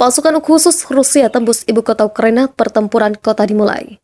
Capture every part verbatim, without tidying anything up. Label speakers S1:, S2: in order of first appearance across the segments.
S1: Pasukan khusus Rusia tembus ibu kota Ukraina, pertempuran kota dimulai.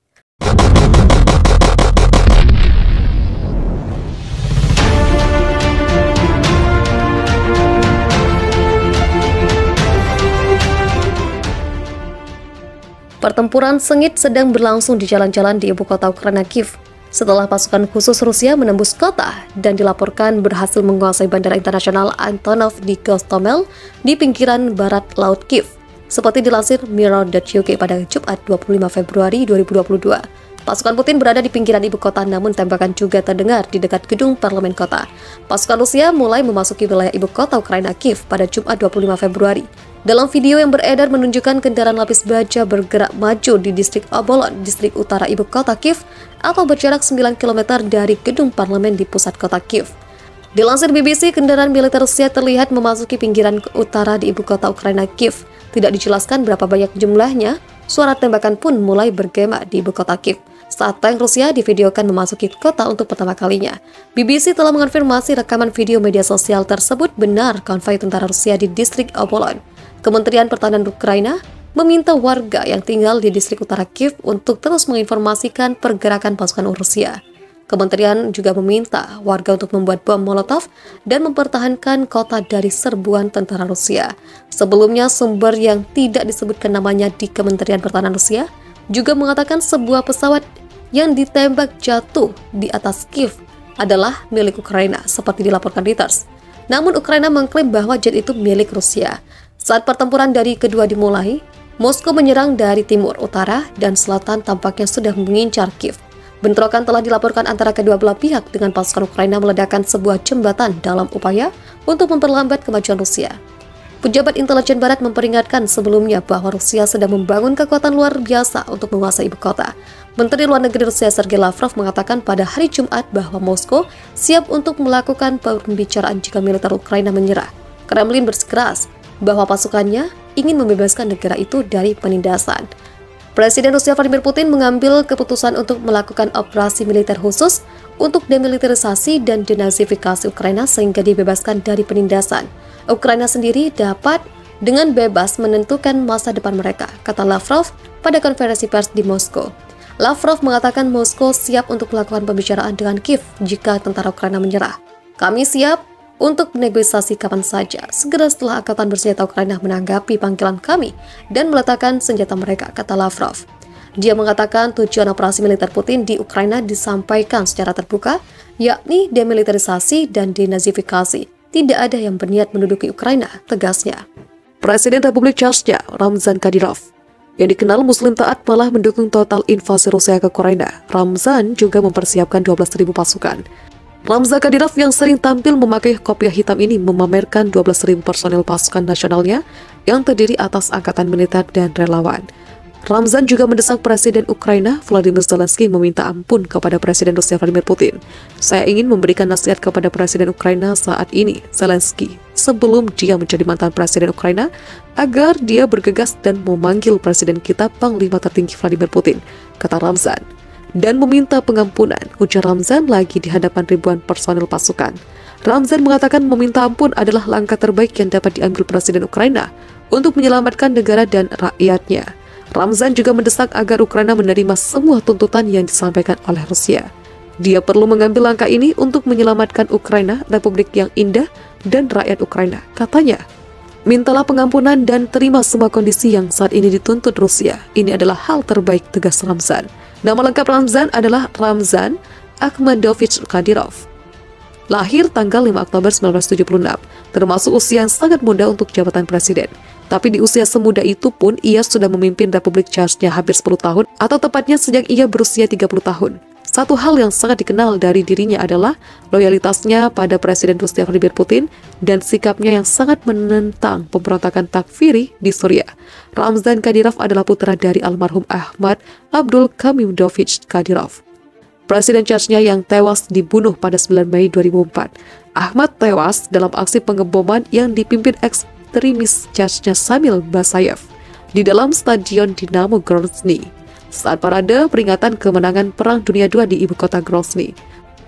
S1: Pertempuran sengit sedang berlangsung di jalan-jalan di ibu kota Ukraina, Kiev, setelah pasukan khusus Rusia menembus kota dan dilaporkan berhasil menguasai bandara internasional Antonov di Gostomel di pinggiran barat laut Kiev, seperti dilansir Mirror dot U K pada Jumat dua puluh lima Februari dua ribu dua puluh dua. Pasukan Putin berada di pinggiran ibu kota, namun tembakan juga terdengar di dekat gedung parlemen kota. Pasukan Rusia mulai memasuki wilayah ibu kota Ukraina, Kiev, pada Jumat dua puluh lima Februari. Dalam video yang beredar menunjukkan kendaraan lapis baja bergerak maju di distrik Obolon, distrik utara ibu kota Kiev, atau berjarak sembilan kilometer dari gedung parlemen di pusat kota Kiev. Dilansir B B C, kendaraan militer Rusia terlihat memasuki pinggiran utara di ibu kota Ukraina, Kiev. Tidak dijelaskan berapa banyak jumlahnya. Suara tembakan pun mulai bergema di ibu kota Kiev saat tank Rusia divideokan memasuki kota untuk pertama kalinya. B B C telah mengonfirmasi rekaman video media sosial tersebut benar konvoi tentara Rusia di distrik Obolon. Kementerian Pertahanan Ukraina meminta warga yang tinggal di distrik utara Kiev untuk terus menginformasikan pergerakan pasukan Rusia. Kementerian juga meminta warga untuk membuat bom Molotov dan mempertahankan kota dari serbuan tentara Rusia. Sebelumnya, sumber yang tidak disebutkan namanya di Kementerian Pertahanan Rusia juga mengatakan sebuah pesawat yang ditembak jatuh di atas Kiev adalah milik Ukraina, seperti dilaporkan Reuters. Namun Ukraina mengklaim bahwa jet itu milik Rusia. Saat pertempuran dari kedua dimulai, Moskow menyerang dari timur, utara, dan selatan tampaknya sudah mengincar Kiev. Bentrokan telah dilaporkan antara kedua belah pihak dengan pasukan Ukraina meledakkan sebuah jembatan dalam upaya untuk memperlambat kemajuan Rusia. Pejabat intelijen barat memperingatkan sebelumnya bahwa Rusia sedang membangun kekuatan luar biasa untuk menguasai ibu kota. Menteri Luar Negeri Rusia Sergei Lavrov mengatakan pada hari Jumat bahwa Moskow siap untuk melakukan pembicaraan jika militer Ukraina menyerah. Kremlin bersikeras bahwa pasukannya ingin membebaskan negara itu dari penindasan. Presiden Rusia Vladimir Putin mengambil keputusan untuk melakukan operasi militer khusus untuk demilitarisasi dan denazifikasi Ukraina sehingga dibebaskan dari penindasan. Ukraina sendiri dapat dengan bebas menentukan masa depan mereka, kata Lavrov pada konferensi pers di Moskow. Lavrov mengatakan Moskow siap untuk melakukan pembicaraan dengan Kiev jika tentara Ukraina menyerah. Kami siap untuk negosiasi kapan saja, segera setelah Angkatan Bersenjata Ukraina menanggapi panggilan kami dan meletakkan senjata mereka, kata Lavrov. Dia mengatakan tujuan operasi militer Putin di Ukraina disampaikan secara terbuka, yakni demilitarisasi dan denazifikasi. Tidak ada yang berniat menduduki Ukraina, tegasnya. Presiden Republik Chechnya, Ramzan Kadyrov, yang dikenal Muslim taat, malah mendukung total invasi Rusia ke Ukraina. Ramzan juga mempersiapkan dua belas ribu pasukan. Ramzan Kadyrov yang sering tampil memakai kopiah hitam ini memamerkan dua belas ribu personel pasukan nasionalnya yang terdiri atas angkatan militer dan relawan. Ramzan juga mendesak Presiden Ukraina Volodymyr Zelensky meminta ampun kepada Presiden Rusia Vladimir Putin. Saya ingin memberikan nasihat kepada Presiden Ukraina saat ini, Zelensky, sebelum dia menjadi mantan Presiden Ukraina, agar dia bergegas dan memanggil Presiden kita Panglima Tertinggi Vladimir Putin, kata Ramzan, dan meminta pengampunan, ujar Ramzan lagi di hadapan ribuan personel pasukan. Ramzan mengatakan meminta ampun adalah langkah terbaik yang dapat diambil Presiden Ukraina untuk menyelamatkan negara dan rakyatnya. Ramzan juga mendesak agar Ukraina menerima semua tuntutan yang disampaikan oleh Rusia. Dia perlu mengambil langkah ini untuk menyelamatkan Ukraina, republik yang indah, dan rakyat Ukraina, katanya. Mintalah pengampunan dan terima semua kondisi yang saat ini dituntut Rusia. Ini adalah hal terbaik, tegas Ramzan. Nama lengkap Ramzan adalah Ramzan Akhmadovich Kadyrov. Lahir tanggal lima Oktober seribu sembilan ratus tujuh puluh enam, termasuk usia yang sangat muda untuk jabatan presiden. Tapi di usia semuda itu pun ia sudah memimpin Republik Chechnya hampir sepuluh tahun, atau tepatnya sejak ia berusia tiga puluh tahun. Satu hal yang sangat dikenal dari dirinya adalah loyalitasnya pada Presiden Rusia Vladimir Putin dan sikapnya yang sangat menentang pemberontakan Takfiri di Suriah. Ramzan Kadyrov adalah putra dari almarhum Ahmad Abdul Kamildovich Kadyrov, Presiden Chechnya yang tewas dibunuh pada sembilan Mei dua ribu empat. Ahmad tewas dalam aksi pengeboman yang dipimpin ekstremis Chechnya Samil Basayev di dalam stadion Dinamo Grozny saat parade peringatan kemenangan Perang Dunia kedua di ibu kota Grozny.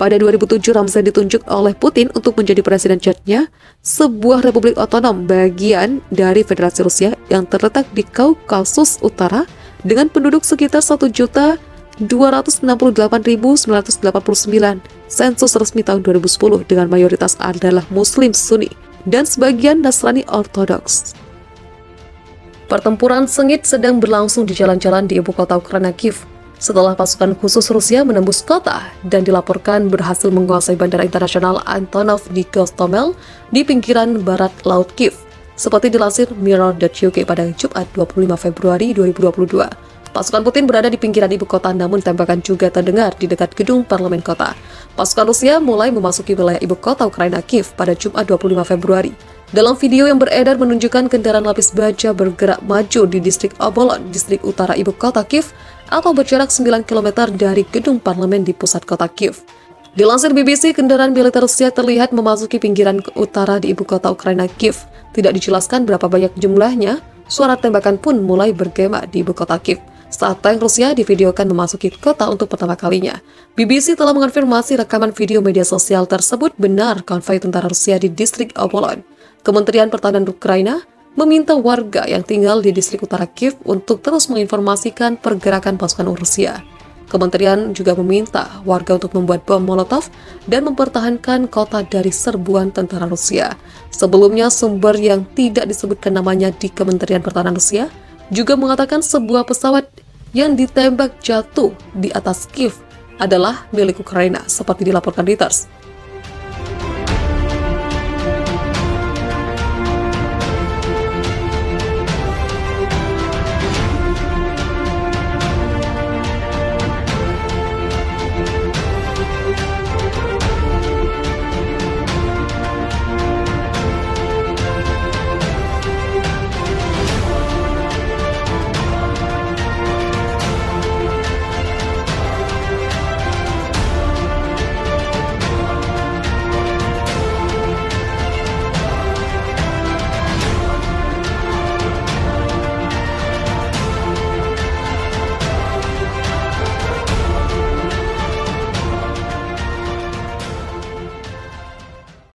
S2: Pada dua ribu tujuh, Ramzan ditunjuk oleh Putin untuk menjadi presiden Chechnya, sebuah republik otonom bagian dari Federasi Rusia yang terletak di Kaukasus Utara dengan penduduk sekitar satu juta dua ratus enam puluh delapan ribu sembilan ratus delapan puluh sembilan. Sensus resmi tahun dua ribu sepuluh dengan mayoritas adalah Muslim Sunni dan sebagian Nasrani Ortodoks.
S1: Pertempuran sengit sedang berlangsung di jalan-jalan di ibu kota Ukraina, Kiev, setelah pasukan khusus Rusia menembus kota dan dilaporkan berhasil menguasai bandara internasional Antonov di Gostomel di pinggiran barat Laut Kiev, seperti dilansir Mirror dot U K pada Jumat dua puluh lima Februari dua ribu dua puluh dua. Pasukan Putin berada di pinggiran ibu kota, namun tembakan juga terdengar di dekat gedung parlemen kota. Pasukan Rusia mulai memasuki wilayah ibu kota Ukraina, Kiev, pada Jumat dua puluh lima Februari. Dalam video yang beredar menunjukkan kendaraan lapis baja bergerak maju di distrik Obolon, distrik utara ibu kota Kiev, atau berjarak sembilan kilometer dari gedung parlemen di pusat kota Kiev. Dilansir B B C, kendaraan militer Rusia terlihat memasuki pinggiran utara di ibu kota Ukraina, Kiev. Tidak dijelaskan berapa banyak jumlahnya. Suara tembakan pun mulai bergema di ibu kota Kiev saat tank Rusia divideokan memasuki kota untuk pertama kalinya. B B C telah mengonfirmasi rekaman video media sosial tersebut benar konvoi tentara Rusia di distrik Obolon. Kementerian Pertahanan Ukraina meminta warga yang tinggal di distrik utara Kiev untuk terus menginformasikan pergerakan pasukan Rusia. Kementerian juga meminta warga untuk membuat bom Molotov dan mempertahankan kota dari serbuan tentara Rusia. Sebelumnya, sumber yang tidak disebutkan namanya di Kementerian Pertahanan Rusia juga mengatakan sebuah pesawat yang ditembak jatuh di atas Kiev adalah milik Ukraina, seperti dilaporkan Reuters.